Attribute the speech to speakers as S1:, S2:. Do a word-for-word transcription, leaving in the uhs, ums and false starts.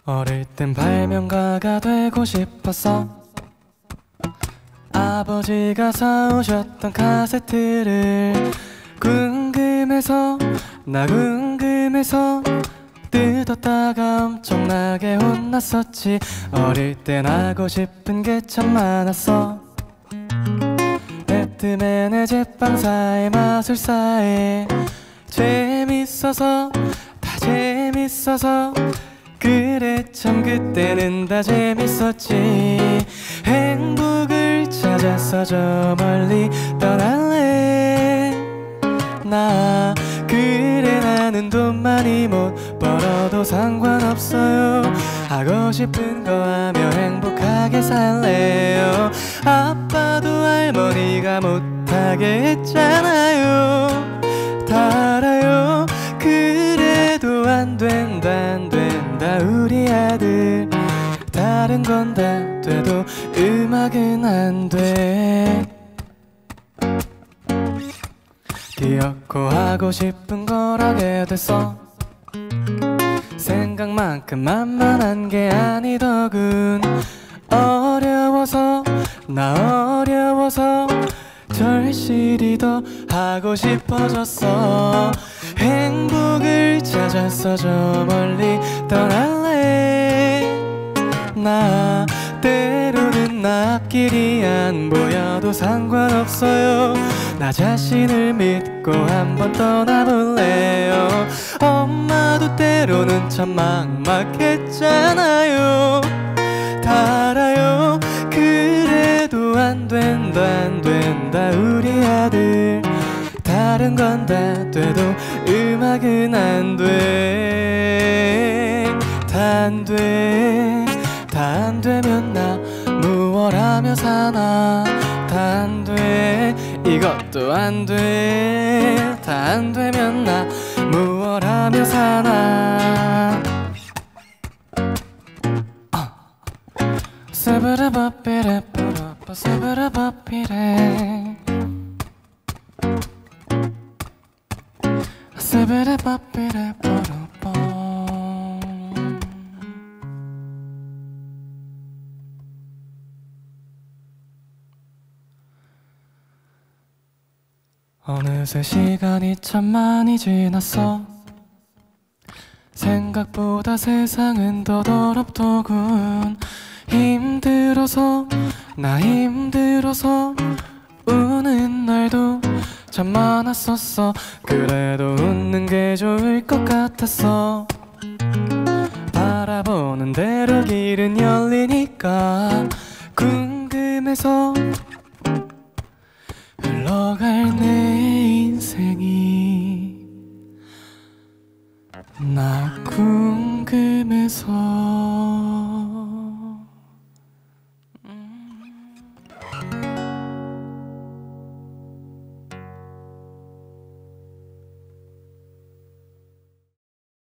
S1: 어릴 땐 발명가가 되고 싶었어. 아버지가 사오셨던 카세트를 궁금해서 나 궁금해서 뜯었다가 엄청나게 혼났었지. 어릴 땐 하고 싶은 게 참 많았어. 배트맨의 제빵사의 마술사의 재밌어서 다 재밌어서 그래 참 그때는 다 재밌었지. 행복을 찾아서 저 멀리 떠날래. 나 그래 나는 돈 많이 못 벌어도 상관없어요. 하고 싶은 거 하며 행복하게 살래요. 아빠도 할머니가 못하게 했잖아요. 다 알아요. 그래도 안 된다 안 된다 우리 아들. 다른 건 다 돼도 음악은 안 돼. 귀엽고 하고 싶은 걸 하게 됐어. 생각만큼 만만한 게 아니더군. 어려워서 나 어려워서 절실히 더 하고 싶어졌어. 행복을 찾아서 저 멀리 떠날래. 나 때로는 나 앞길이 안 보여도 상관없어요. 나 자신을 믿고 한번 떠나볼래요. 엄마도 때로는 참 막막했잖아요. 다 알아요. 그래도 안 된다 안 된다 우리 아들. 다른 건 다 돼도 음악은 안 돼. 다 안 돼. 다 안 되면 나 무얼 하며 사나. 다 안 돼. 이것도 안 돼. 다 안 되면 나 무얼 하며 사나. 스브르바삐레 뿌르빠 스브르바삐레 스브르바삐레 뿌르빠. 어느새 시간이 참 많이 지났어. 생각보다 세상은 더 더럽더군. 힘들어서 나 힘들어서 우는 날도 참 많았었어. 그래도 웃는 게 좋을 것 같았어. 바라보는 대로 길은 열리니까 궁금해서 흘러갈 내 인생이 나 궁금해서